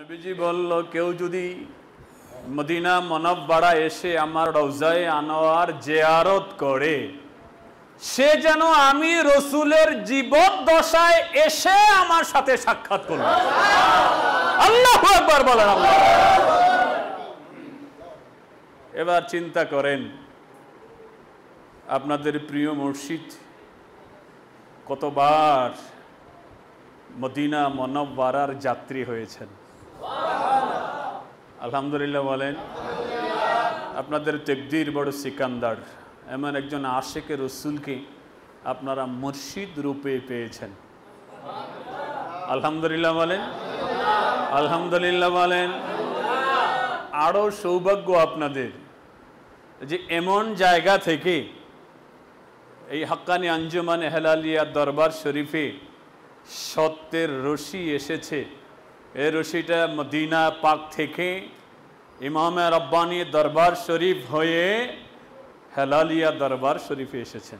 নবীজি বলল, কেউ যদি মদিনা মুনাওয়ারা এসে আমার রওজায়ে আনোয়ার জিয়ারত করে, সে যেন আমি রসুলের জীবদ্দশায় এসে আমার সাথে সাক্ষাৎ করল। আল্লাহু আকবার বলেন। আল্লাহ। এবার চিন্তা করেন, আপনাদের প্রিয় মুর্শিদ কতবার মদিনা মুনাওয়ারার যাত্রী হয়েছেন। আলহামদুলিল্লাহ বলেন। আপনাদের তাকদীর বড় সিকান্দার, এমন একজন আশিকে রসুলকে আপনারা মুর্শিদ রূপে পেয়েছেন। আলহামদুলিল্লাহ বলেন। আলহামদুলিল্লাহ বলেন। আরো সৌভাগ্য আপনাদের যে এমন জায়গা থেকে এই হাক্কানি আঞ্জুমানে হেলালিয়া দরবার শরীফে সত্যের রশি এসেছে। এই রশিটা মদিনা পাক থেকে ইমামে রব্বানি দরবার শরীফ হয়ে হেলালিয়া দরবার শরীফে এসেছেন।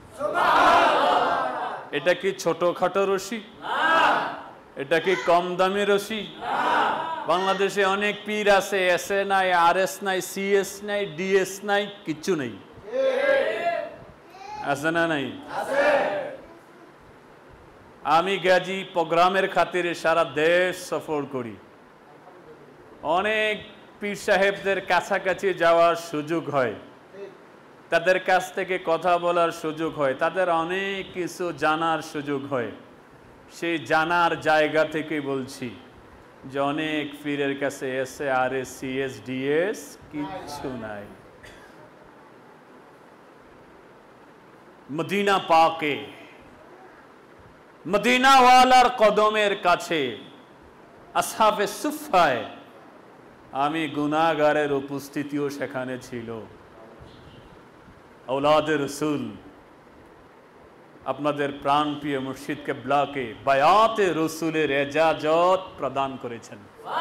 এটা কি ছোটখাটো রশি? এটা কি কম দামি রশি? বাংলাদেশে অনেক পীর আছে, এসএ নাই, আরএস নাই, সিএস নাই, ডিএস নাই, কিচ্ছু নেই। আছে না নাই? আমি গাজী প্রোগ্রামের খাতিরে সারা দেশ সফর করি। অনেক পীর সাহেবদের কাছাকাছি যাওয়ার সুযোগ হয়, তাদের কাছ থেকে কথা বলার সুযোগ হয়, তাদের অনেক কিছু জানার সুযোগ হয়। সেই জানার জায়গা থেকে বলছি যে অনেক পীরের কাছে এসএ আরএস সিএস ডিএস কিচ্ছু নাই। মদিনা পাকে মদিনাওয়ালার কদমের কাছে আসহাবে সুফফায় আমি গুনাহগারের উপস্থিতিও সেখানে ছিল। আওলাদে রসুল আপনাদের প্রাণপ্রিয় মুর্শিদ কিবলাকে বায়াতে রসুলের এজাজত প্রদান করেছেন।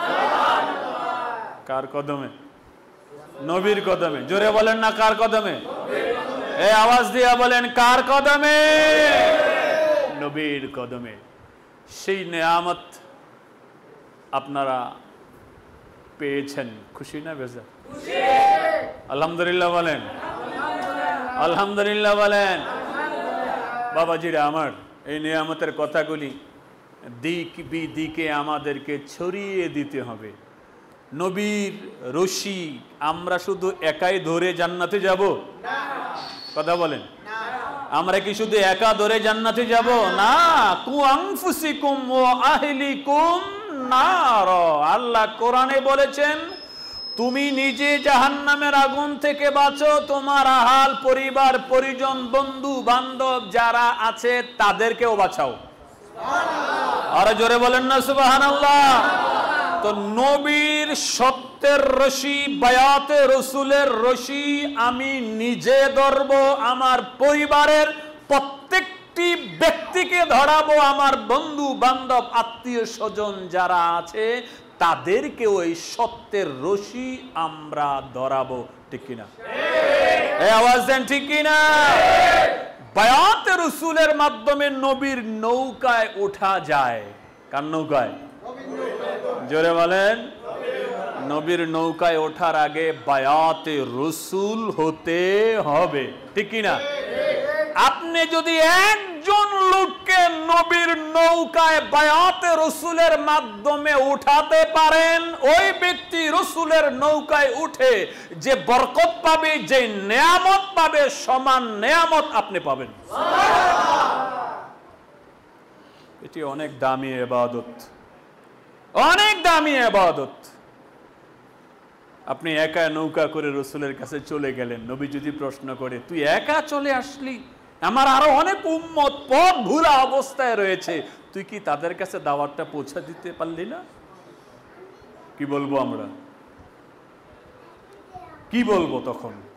কার কদমে? নবীর কদমে। জোরে বলেন না কার কদমে? এই আওয়াজ দিয়া বলেন কার কদমে? নবীর কদমে। সেই নেয়ামত আপনারা পেয়েছেন, খুশি না বেজা? আলহামদুলিল্লাহ বলেন। আলহামদুলিল্লাহ বলেন। বাবাজিরা আমার, এই নেয়ামতের কথাগুলি দিক বিদিকে আমাদেরকে ছড়িয়ে দিতে হবে। নবীর রশি আমরা শুধু একাই ধরে জান্নাতে যাব? কথা বলেন। আমরা কি শুধু একা ধরে জান্নাতে যাব? না। কু আনফুসিকুম ওয়া আহলিকুম নার। আল্লাহ কোরআনে বলেছেন, তুমি নিজে জাহান্নামের আগুন থেকে বাঁচো, তোমার আহাল পরিবার পরিজন বন্ধু বান্ধব যারা আছে তাদেরকেও বাঁচাও। আরে জোরে বলেন না সুবহানাল্লাহ। তো নবীর সত্যের রশি, বায়াতে রসুলের রশি আমি নিজে ধরব, আমার পরিবারের প্রত্যেকটি ব্যক্তিকে ধরাবো, আমার বন্ধু বান্ধব আত্মীয় স্বজন যারা আছে তাদেরকে ওই সত্যের রশি আমরা ধরাবো। ঠিক কিনা? এই আওয়াজ দেন ঠিক কিনা? বায়াতে রসুলের মাধ্যমে নবীর নৌকায় ওঠা যায়। কার নৌকায়? জোরে বলেন। নবীর নৌকায় ওঠার আগে বায়াতে রসুল হতে হবে। ঠিক কিনা? আপনি যদি একজন লোককে নবীর নৌকায় বায়াতে রসুলের মাধ্যমে উঠাতে পারেন, ওই ব্যক্তি রসুলের নৌকায় উঠে যে বরকত পাবে, যে নেয়ামত পাবে, সমান নেয়ামত আপনি পাবেন। এটি অনেক দামি ইবাদত, অনেক দামি ইবাদত। আপনি একা নৌকা করে রসুলের কাছে চলে গেলেন, নবী যদি প্রশ্ন করে, তুই একা চলে আসলি, আমার আরো অনেক উম্মত পথ ভুলা অবস্থায় রয়েছে, তুই কি তাদের কাছে দাওয়াতটা পৌঁছে দিতে পারলি না? কি বলবো আমরা? কি বলবো তখন?